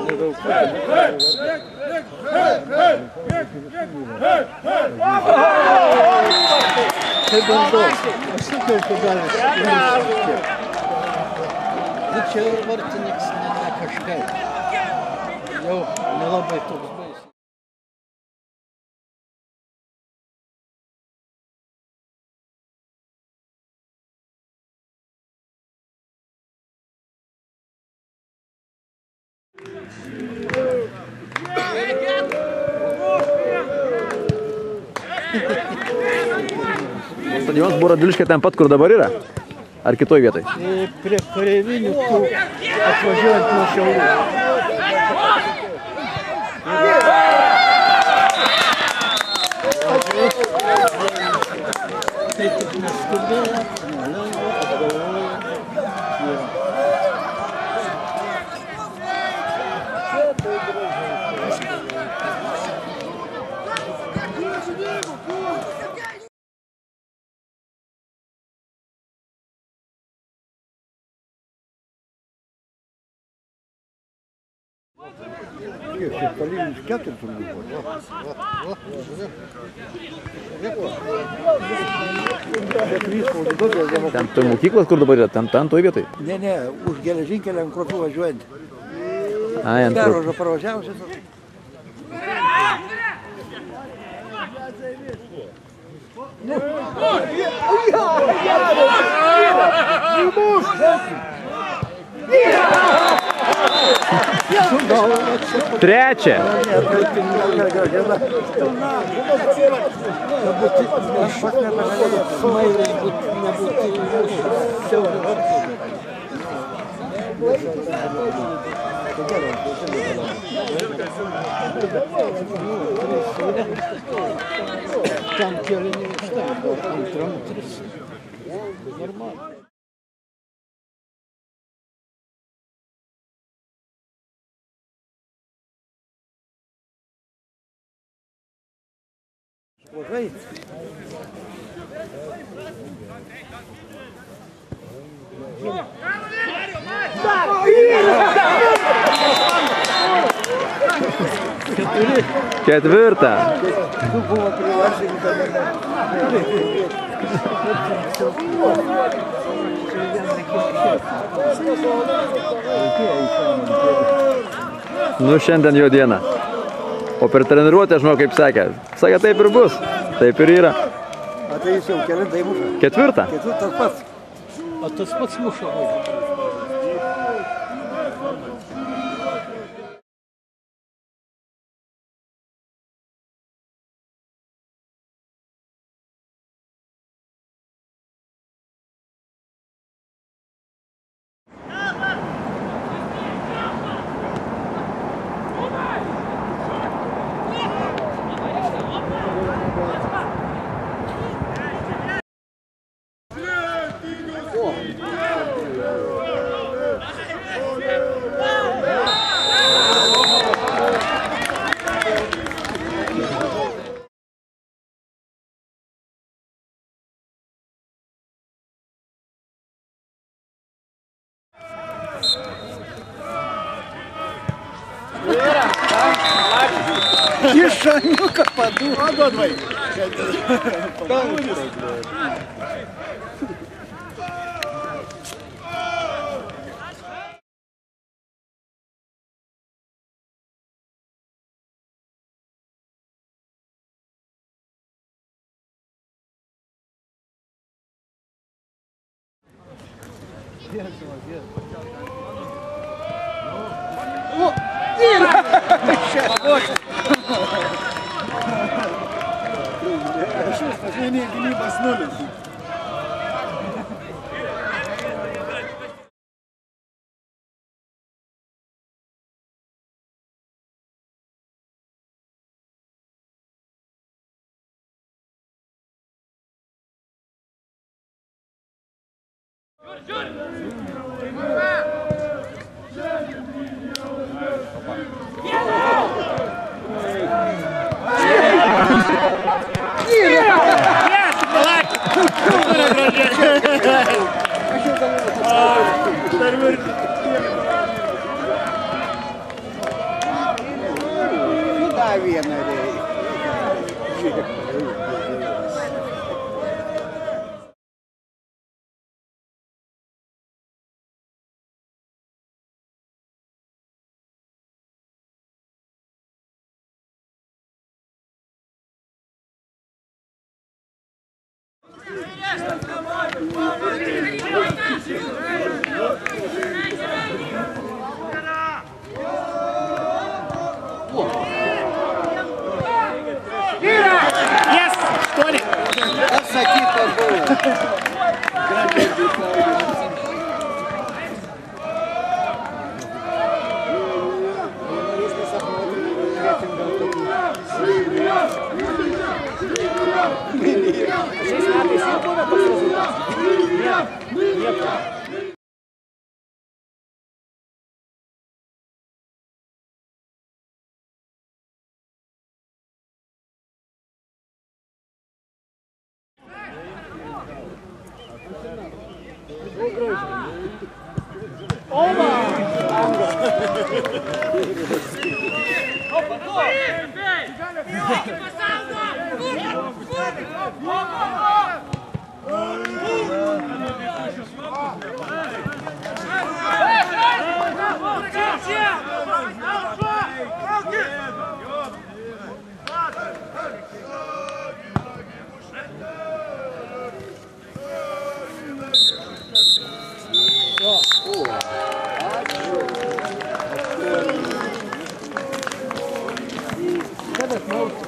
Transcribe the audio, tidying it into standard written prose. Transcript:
Tai bandau. Aš sakiau, kad galis. Bet čia ir vartininkas ne kažkaip. Jau nelabai toks baisiai. Stadionas buvo Radviliškyje ten pat, kur dabar yra? Ar kitoj vietoj? Prie kareivinių atvažiuojant nuo Šiaulių. Tai tik neskubėjo, nelengva, pagalvoja. Kiek čia palyginus 4 turbūt buvo. Ten toj mokyklos, kur dabar yra? Ten toj vietoj? Ne, už geležinkelį ant Kruopių važiuojant. Ai, ant Kruopių. Pervažą pravažiavusi. Trečia. Tam kėlinį štai, antram 3. Normaliai. Važai. Ketvirta. Tu buvo privaržinta. Nu, šiandien jo diena. O per treniruotę, žinau, kaip sakė. Sakė, taip ir bus. Taip ir yra. A tai jis jau kelintą įmuša. Ketvirta. Ketvirtas pats. O tas pats muša vaiką. Iš šaniuką paduodu. Gynybos 0. tą vieną reikia. Atsakyta buvo. Šiais metais jau buvo toks rezultatas? Nieko. Kada